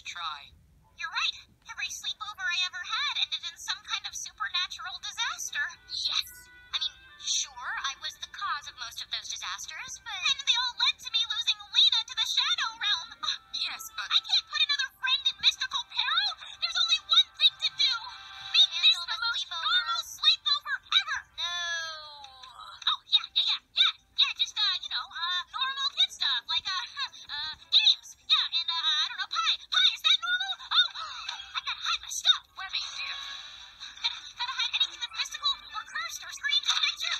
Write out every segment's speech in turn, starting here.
try. You're right. Every sleepover I ever had ended in some kind of supernatural disaster. Yes. I mean, sure, I was the cause of most of those disasters, but... And they all led to me losing Lena to the Shadow Realm. Yes, but... I can't put another friend in mystical peril. There's only one thing to do. Make this the most normal sleepover ever. No. Oh, yeah. Just, normal kid stuff. Like, games. Yeah, and, I don't know, pie. Pie, is that normal? Oh, I gotta hide my stuff. Where me, dear? Gotta hide anything that's mystical or cursed or screams adventure.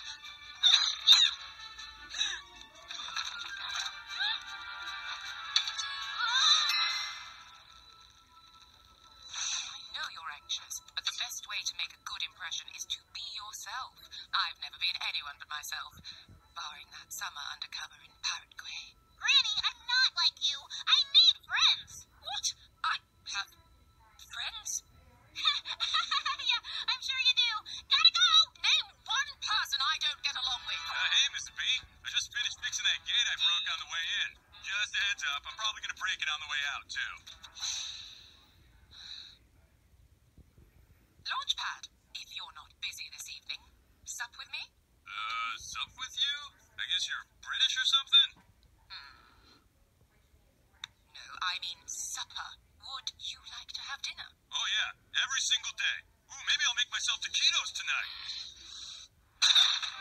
I know you're anxious, but the best way to make a good impression is to be yourself. I've never been anyone but myself, barring that summer undercover in Parrot Grey. Granny, I'm not like you. I need friends. What? I have friends? Yeah, I'm sure you do. Gotta go. Name one person I don't get along with. Hey, Mr. B. I just finished fixing that gate I broke on the way in. Just a heads up, I'm probably gonna break it on the way out, too. Launchpad, if you're not busy this evening, sup with me? Sup with you? I guess you're British or something? No, I mean supper. Would you like to have dinner? Oh, yeah, every single day. Ooh, maybe I'll make myself taquitos tonight.